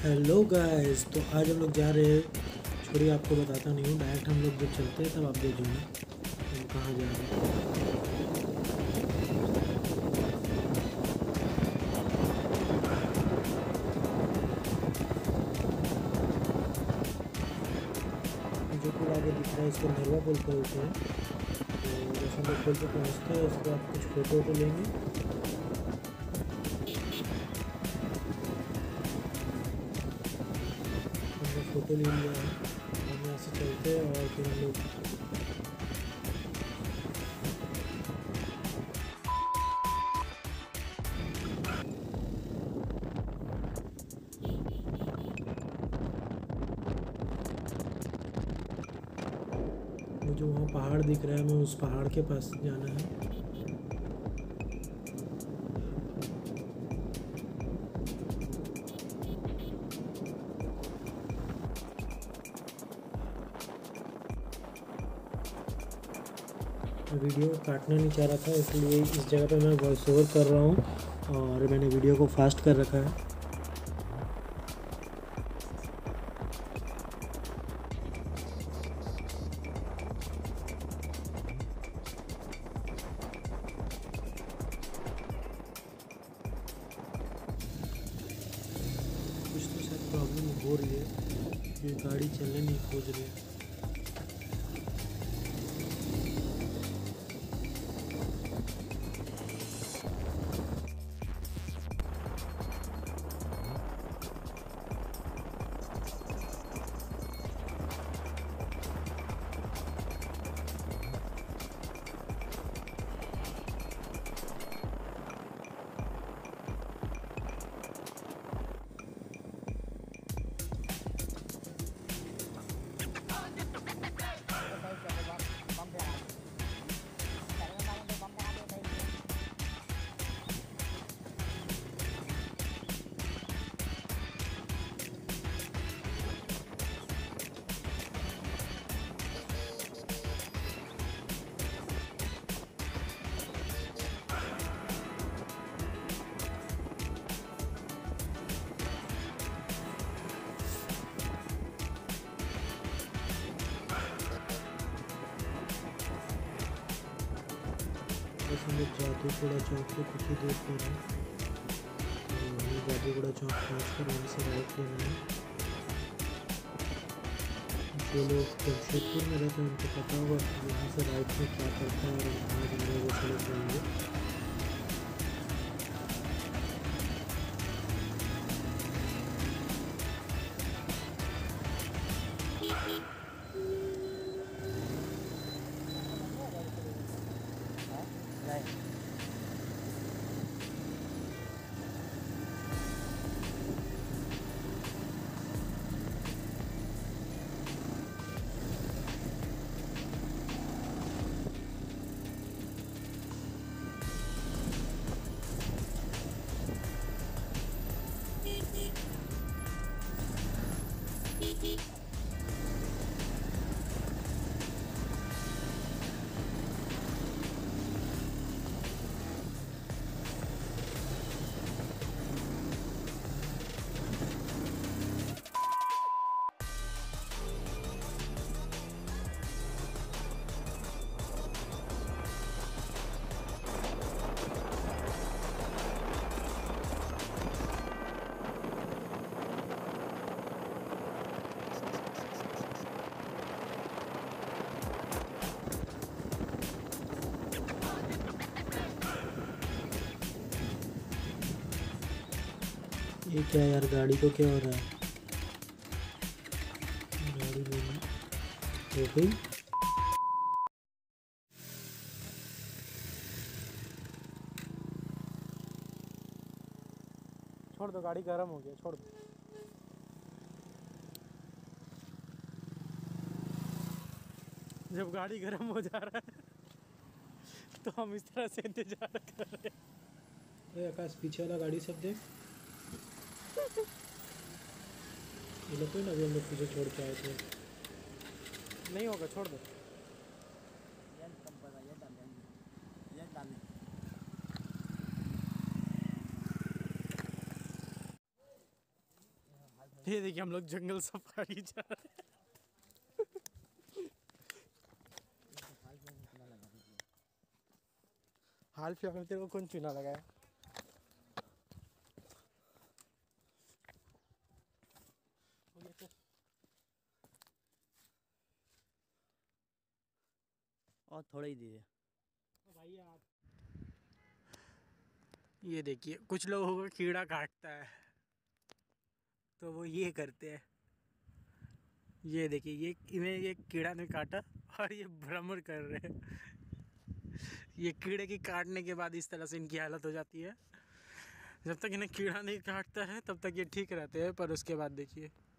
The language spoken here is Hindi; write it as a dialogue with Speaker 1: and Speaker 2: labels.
Speaker 1: हेलो गाइस, तो आज हम लोग जा रहे हैं। छोड़िए, आपको बताता नहीं हूँ, डायरेक्ट हम लोग जब चलते हैं तब आप देख लेना हम कहाँ जा रहे हैं। जो पुल आगे दिख रहा है इसको नरवा पुल बोलते हैं। तो जैसे हम लोग पुल पे पहुँचते हैं उसके बाद कुछ फ़ोटो वोटो लेंगे। हमने फ़ोटो ले लिया है, हम यहाँ से चलते हैं और फिर हम लोग वो जो वहाँ पहाड़ दिख रहा है हमें उस पहाड़ के पास जाना है। मैं वीडियो काटना नहीं चाह रहा था, इसलिए इस जगह पे मैं वॉइस ओवर कर रहा हूँ और मैंने वीडियो को फास्ट कर रखा है। कुछ तो शायद प्रॉब्लम हो रही है, ये गाड़ी चलने नहीं खोज रही है। बस हम लोग जादूगोड़ा चौक पे कुछ ही देर पर हैं। तो हमें जादूगोड़ा चौक पहुँच कर वहीं से राइट लेना है। जो लोग जमशेदपुर में रहते हैं उनको पता होगा यहाँ से राइट में क्या करता है और कहाँ जा रहे हैं वो चले जाएंगे। ये क्या यार, गाड़ी को क्या हो रहा है? गाड़ी हो गई।
Speaker 2: छोड़ दो, गाड़ी गर्म हो गया, छोड़ दो। जब गाड़ी गर्म हो जा रहा है तो हम इस तरह से इंतजार कर रहे हैं।
Speaker 1: आकाश, पीछे वाला गाड़ी सब देख। ये लोग कोई ना, अभी हम लोग पीछे छोड़ के आए थे।
Speaker 2: नहीं होगा, छोड़ दो। ये देखिए हम लोग जंगल सफारी जा रहे हैं। हाल फिलहाल में तेरे को कौन चूना लगाया?
Speaker 3: और थोड़ा ही दीजिए
Speaker 1: भाई आप
Speaker 2: ये देखिए कुछ लोगों को कीड़ा काटता है तो वो ये करते हैं। ये देखिए ये इन्हें ये कीड़ा ने काटा और ये भ्रमण कर रहे हैं। ये कीड़े की काटने के बाद इस तरह से इनकी हालत हो जाती है। जब तक इन्हें कीड़ा नहीं काटता है तब तक ये ठीक रहते हैं, पर उसके बाद देखिए